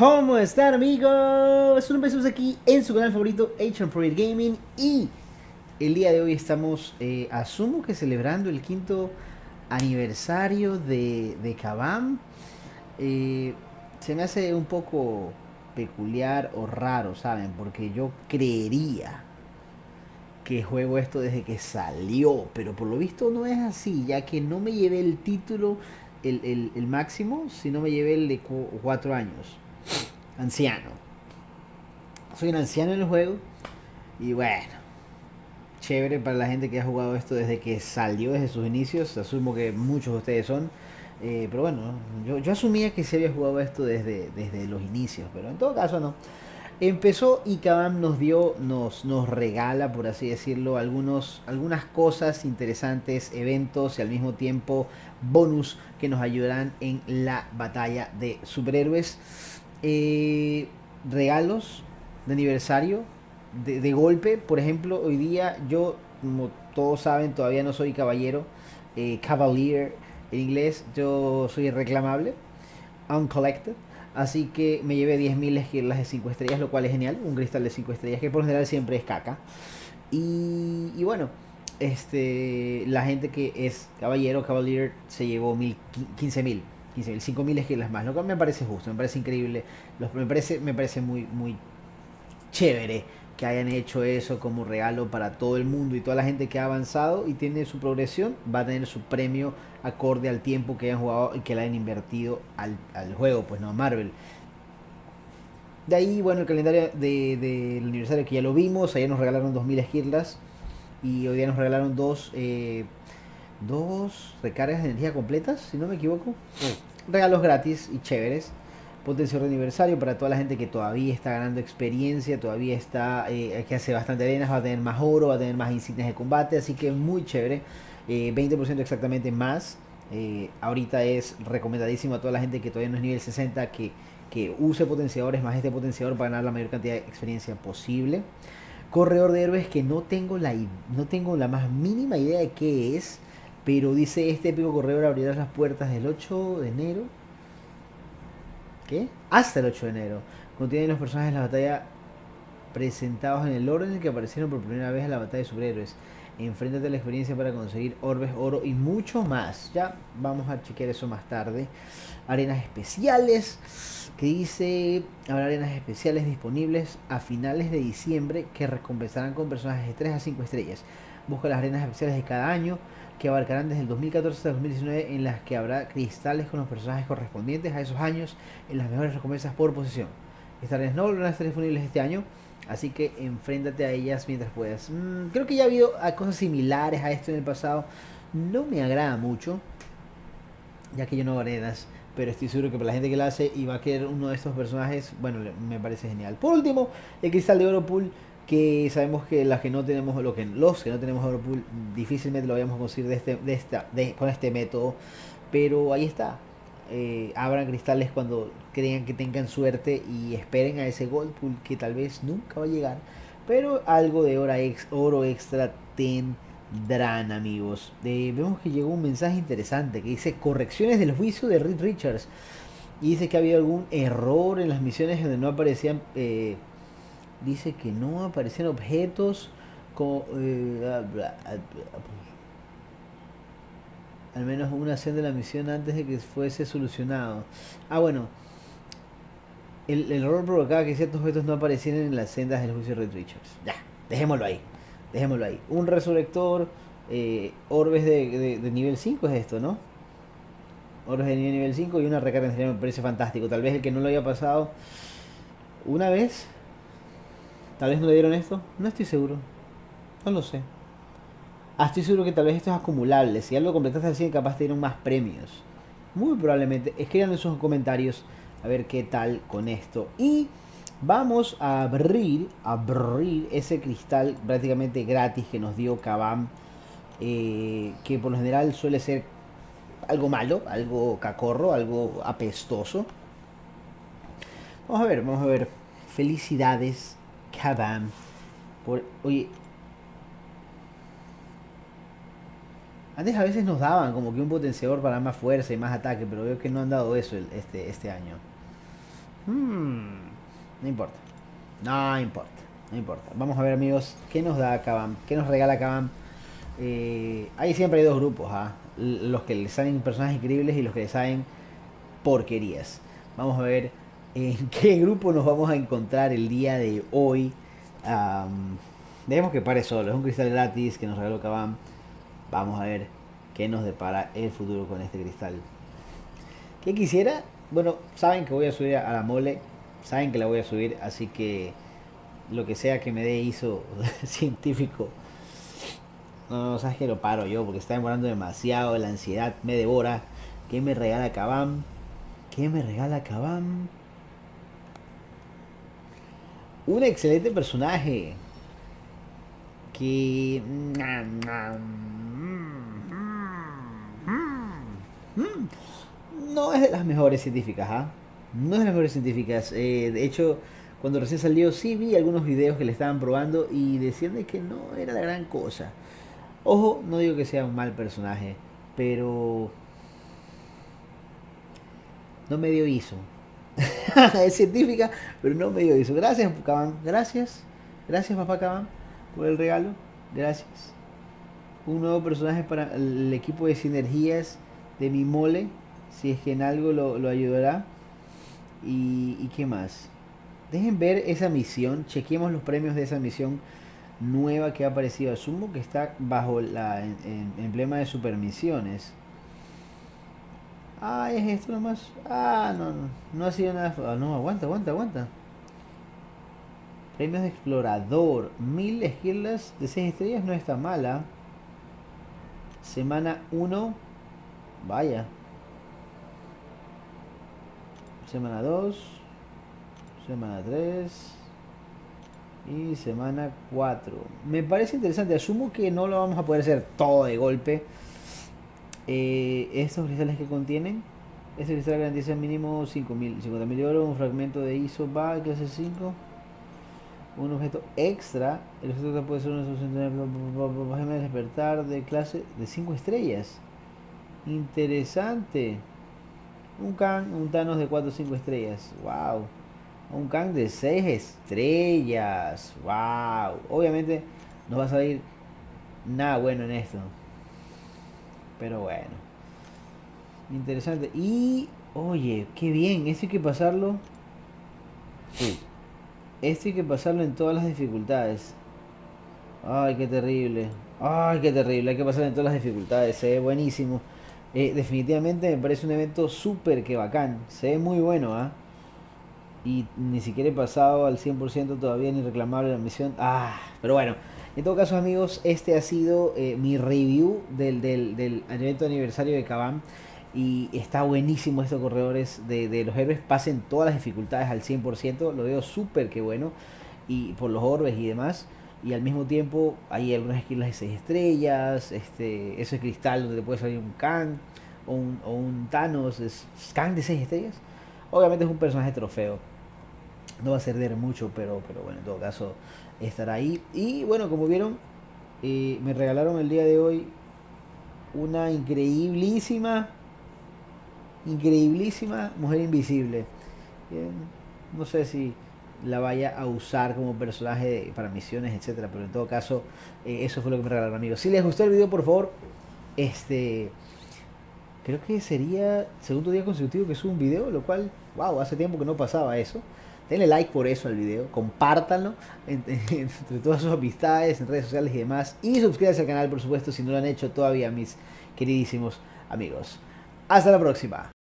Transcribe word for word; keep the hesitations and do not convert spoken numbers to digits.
¿Cómo están, amigos? Una vez aquí en su canal favorito Asian Project Gaming y el día de hoy estamos, eh, asumo que celebrando el quinto aniversario de, de Kabam. Eh, Se me hace un poco peculiar o raro, ¿saben? Porque yo creería que juego esto desde que salió, pero por lo visto no es así, ya que no me llevé el título, el, el, el máximo, sino me llevé el de cu cuatro años. Anciano. Soy un anciano en el juego y bueno, chévere para la gente que ha jugado esto desde que salió, desde sus inicios. Asumo que muchos de ustedes son. Eh, pero bueno, yo, yo asumía que se había jugado esto desde, desde los inicios, pero en todo caso no. Empezó y Kabam nos dio, nos, nos regala, por así decirlo, algunos, algunas cosas interesantes, eventos y al mismo tiempo bonus que nos ayudarán en la batalla de superhéroes. Eh, Regalos de aniversario, de, de golpe. Por ejemplo, hoy día yo, como todos saben, todavía no soy caballero, eh, cavalier en inglés. Yo soy reclamable, uncollected. Así que me llevé diez mil esquirlas de cinco estrellas, lo cual es genial. Un cristal de cinco estrellas, que por lo general siempre es caca. Y, y bueno, este, la gente que es caballero, cavalier, se llevó mil, quince mil, quince mil, cinco mil esquirlas más, lo cual me parece justo, me parece increíble. Los, me, parece, me parece muy, muy chévere que hayan hecho eso como regalo para todo el mundo, y toda la gente que ha avanzado y tiene su progresión va a tener su premio acorde al tiempo que hayan jugado y que le hayan invertido al, al juego, pues no a Marvel. De ahí, bueno, el calendario del de, de aniversario que ya lo vimos. Ayer nos regalaron dos mil esquirlas y hoy día nos regalaron dos, eh, dos recargas de energía completas, si no me equivoco. Regalos gratis y chéveres. Potenciador de aniversario para toda la gente que todavía está ganando experiencia, todavía está, eh, que hace bastante arenas, va a tener más oro, va a tener más insignias de combate, así que muy chévere. Eh, veinte por ciento exactamente más. Eh, ahorita es recomendadísimo a toda la gente que todavía no es nivel sesenta que, que use potenciadores más este potenciador para ganar la mayor cantidad de experiencia posible. Corredor de héroes que no tengo la, no tengo la más mínima idea de qué es, pero dice: este épico corredor abrirá las puertas del ocho de enero. ¿Qué? Hasta el ocho de enero. Contienen los personajes de la batalla presentados en el orden en el que aparecieron por primera vez en la batalla de superhéroes. Enfréntate a la experiencia para conseguir orbes, oro y mucho más. Ya vamos a chequear eso más tarde. Arenas especiales, que dice: habrá arenas especiales disponibles a finales de diciembre que recompensarán con personajes de tres a cinco estrellas. Busca las arenas especiales de cada año, que abarcarán desde el dos mil catorce hasta el dos mil diecinueve, en las que habrá cristales con los personajes correspondientes a esos años en las mejores recompensas por posición. Estas arenas no volverán a estar disponibles este año, así que enfréntate a ellas mientras puedas. Mm, creo que ya ha habido cosas similares a esto en el pasado. No me agrada mucho, ya que yo no hago arenas, pero estoy seguro que para la gente que la hace y va a querer uno de estos personajes, bueno, me parece genial. Por último, el cristal de oro pool, que sabemos que las que no tenemos, lo que, los que no tenemos oro pool, difícilmente lo vayamos a conseguir de este, de esta, de, con este método, pero ahí está. Eh, abran cristales cuando crean que tengan suerte y esperen a ese gold pool que tal vez nunca va a llegar, pero algo de oro, ex, oro extra tendrán, amigos. Eh, vemos que llegó un mensaje interesante que dice: correcciones del juicio de Reed Richards, y dice que había algún error en las misiones donde no aparecían, eh, dice que no aparecían objetos con, eh, al menos una acción de la misión antes de que fuese solucionado. Ah, bueno, el, el error provocaba que ciertos objetos no aparecieran en las sendas del juicio de Red Richards. Ya, dejémoslo ahí. Dejémoslo ahí. Un resurrector, eh, orbes de, de, de nivel cinco es esto, ¿no? Orbes de nivel, nivel cinco y una recarga de energía me parece fantástico. Tal vez el que no lo haya pasado una vez, tal vez no le dieron esto. No estoy seguro. No lo sé. Ah, estoy seguro que tal vez esto es acumulable. Si ya lo completaste al cien, capaz te dieron más premios. Muy probablemente. Escriban en sus comentarios a ver qué tal con esto. Y vamos a abrir, abrir ese cristal prácticamente gratis que nos dio Kabam. Eh, que por lo general suele ser algo malo, algo cacorro, algo apestoso. Vamos a ver, vamos a ver. Felicidades, Kabam. Por, oye, antes a veces nos daban como que un potenciador para más fuerza y más ataque, pero veo que no han dado eso el, este, este año. Hmm, no importa. No importa. No importa. Vamos a ver, amigos, qué nos da Kabam, qué nos regala Kabam. Eh, ahí siempre hay dos grupos, ¿ah? Los que le salen personajes increíbles y los que le salen porquerías. Vamos a ver en qué grupo nos vamos a encontrar el día de hoy. Um, dejemos que pare solo. Es un cristal gratis que nos regaló Kabam. Vamos a ver qué nos depara el futuro con este cristal. ¿Qué quisiera? Bueno, saben que voy a subir a la mole. Saben que la voy a subir. Así que lo que sea que me dé I S O científico. No, no, sabes que lo paro yo porque está demorando demasiado. La ansiedad me devora. ¿Qué me regala Kabam? ¿Qué me regala Kabam? Un excelente personaje. Que... No es de las mejores científicas, ¿ah? ¿eh? No es de las mejores científicas. Eh, de hecho, cuando recién salió sí vi algunos videos que le estaban probando y decían de que no era la gran cosa. Ojo, no digo que sea un mal personaje, pero no me dio I S O. Es científica, pero no me dio I S O. Gracias, Kabam. Gracias. Gracias, papá Kabam, por el regalo. Gracias. Un nuevo personaje para el equipo de sinergias de mi mole. Si es que en algo lo, lo ayudará. Y, ¿Y qué más? Dejen ver esa misión. Chequemos los premios de esa misión nueva que ha aparecido. Asumo que está bajo la en, en, emblema de supermisiones. Ah, es esto nomás. Ah, no, no, no ha sido nada. Ah, no, aguanta, aguanta, aguanta. Premios de explorador. Mil esquilas de seis estrellas no está mala. Semana uno. Vaya. Semana dos. Semana tres. Y semana cuatro. Me parece interesante. Asumo que no lo vamos a poder hacer todo de golpe. Eh, estos cristales que contienen. Este cristal garantiza mínimo cinco mil, cincuenta mil de oro. Un fragmento de I S O B A clase cinco. Un objeto extra. El objeto puede ser una solución de despertar de clase de cinco estrellas. Interesante. Un Kang, un Thanos de cuatro o cinco estrellas. Wow. Un Kang de seis estrellas. Wow. Obviamente no va a salir nada bueno en esto. Pero bueno. Interesante. Y oye, qué bien. Esto hay que pasarlo. Sí. Esto hay que pasarlo en todas las dificultades. Ay, qué terrible. Ay, qué terrible. Hay que pasarlo en todas las dificultades. Se ve buenísimo. Eh, definitivamente me parece un evento súper que bacán. Se ve muy bueno, ¿ah? ¿eh? Y ni siquiera he pasado al cien por ciento todavía ni reclamable la misión. Ah, pero bueno. En todo caso, amigos, este ha sido eh, mi review del, del, del evento de aniversario de Kabam. Y está buenísimo estos corredores de, de los héroes. Pasen todas las dificultades al cien por ciento. Lo veo súper que bueno. Y por los orbes y demás. Y al mismo tiempo hay algunas esquilas de seis estrellas. Este, ese cristal donde te puede salir un Kang. O un, o un Thanos. Es, Kang de seis estrellas. Obviamente es un personaje trofeo. No va a ceder mucho, pero, pero bueno, en todo caso estará ahí. Y bueno, como vieron, eh, me regalaron el día de hoy una increíblísima, increíblísima Mujer Invisible. Eh, no sé si la vaya a usar como personaje de, para misiones, etcétera, pero en todo caso, eh, eso fue lo que me regalaron, amigos. Si les gustó el video, por favor, este... creo que sería segundo día consecutivo que subo un video, lo cual, wow, hace tiempo que no pasaba eso. Denle like por eso al video, compártanlo entre, entre todas sus amistades, en redes sociales y demás. Y suscríbanse al canal, por supuesto, si no lo han hecho todavía, mis queridísimos amigos. Hasta la próxima.